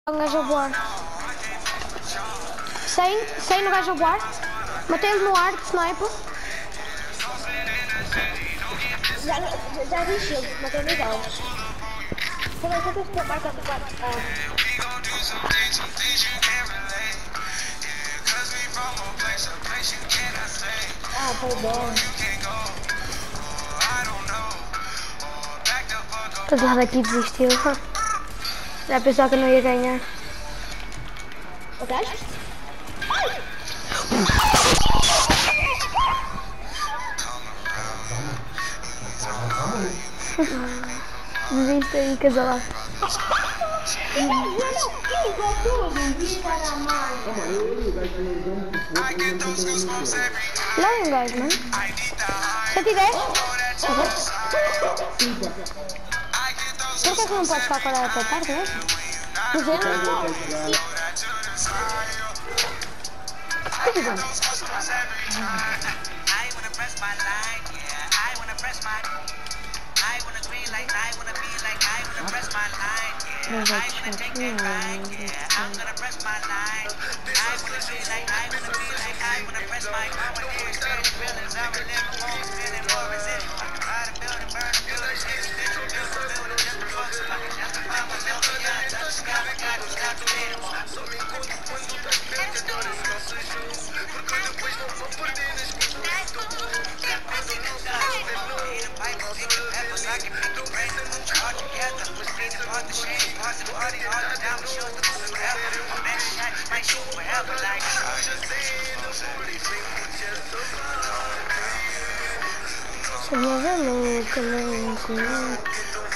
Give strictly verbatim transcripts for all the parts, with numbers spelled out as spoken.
Um gajo a voar. cem, cem no gajo a voar. Matei ele no ar de sniper. Já, já, já vi shield, matei dois alvos. Também só tens que marcar do quarto. Ah, foi bom. Todo lado aqui desistiu. Já pensava que eu não ia ganhar. O gajo? Desiste aí, casalado. Não é um gajo, mano. cento e dez? Por que é que não podes calcular a tua parte, né? duzentos? Sonhava louca, louca, louca.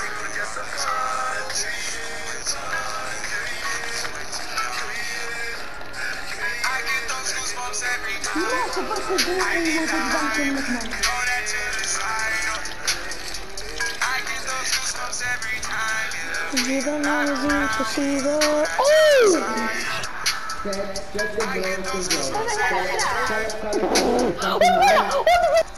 Nossa, pode ser bom e não tem que dar um tempo muito mais. Vida não é impossível. Oh!